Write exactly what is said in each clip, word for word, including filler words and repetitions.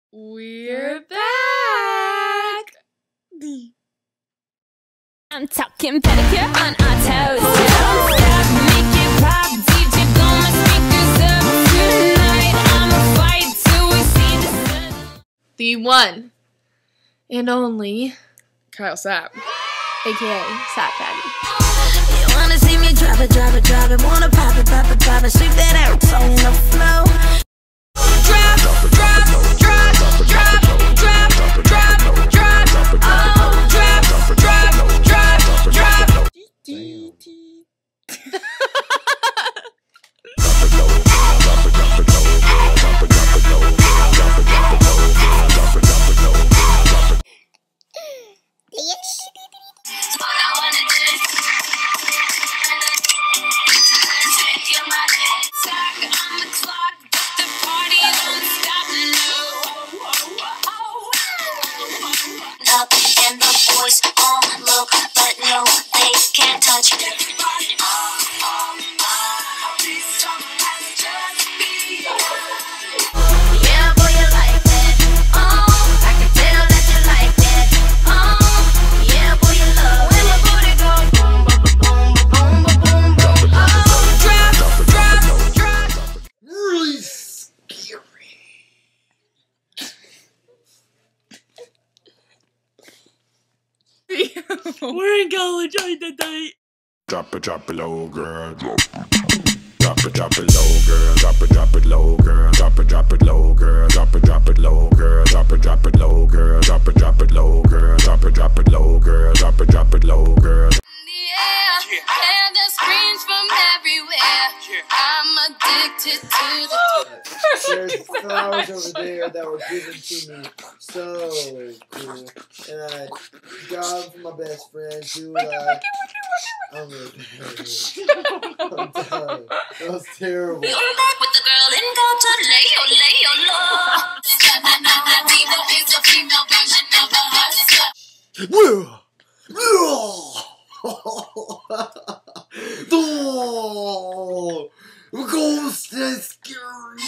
We're back. I'm talking pedicure on our toes. Don't stop, make it pop. D J, blow my speakers up tonight. I'ma fight till we see the sun. The one and only Kyle Sapp, aka Sapp Daddy. You wanna see me drop it, drop it, drop it. Wanna pop it, pop it, pop it. Sweep that ass on the floor. Drop, drop, drop, drop, drop, drop, drop, drop, drop. Oh, drop, drop, drop, drop. Up and the boys all look, but no, they can't touch it. Yeah, boy, you like that. Oh, I can tell that you like that. Oh, yeah, boy, you love when my booty go boom, boom, boom, boom, boom, boom. Oh, drop, drop, drop. Really scary. We're in college on the night. Drop it, drop it low, girl. Drop it, drop it low, girl. Drop it, drop it low, girl. Drop it, drop it low, girl. Drop it, drop it low, girl. Drop it, drop it low, girl. Drop it, drop it low, girl. Drop it, drop it low, girl. Drop it, drop it low, girl. Yeah, and the screams from everywhere. I'm addicted to the. There's flowers over there that were given to me. So cool. And I got them from my best friend who, like, I'm really I'm done. That was terrible. You're back with the girl and go to Leo, Leo, Lord. Diva is a female version of a hustler. Whoa! Oh, ghost is scary.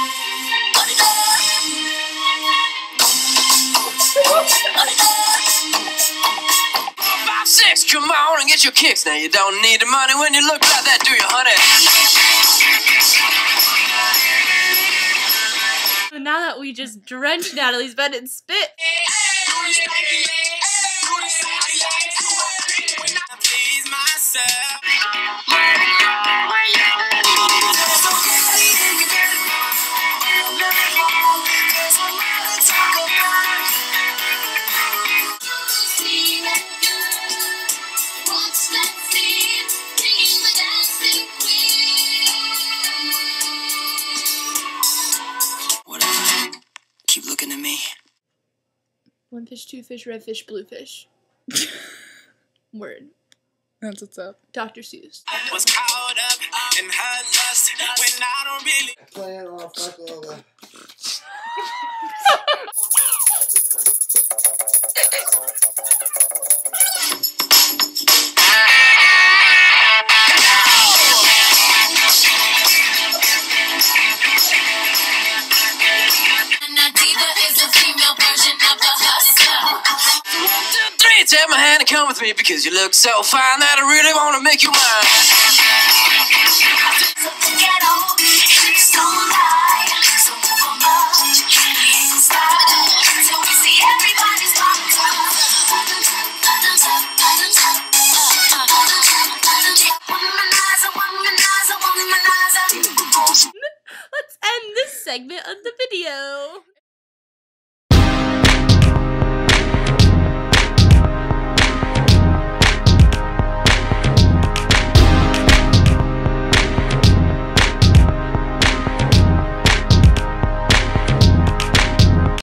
Five, six, come on and get your kicks. Now you don't need the money when you look like that, do you, honey? And now that we just drenched Natalie's bed in spit. Please myself. Whatever. Keep looking at me. One fish, two fish, red fish, blue fish. Word. That's what's up. Doctor Seuss. Was caught up in her lust when I don't really. Playing on a fuck over. Take my hand and come with me because you look so fine that I really want to make you mine. Get on, so high, so much.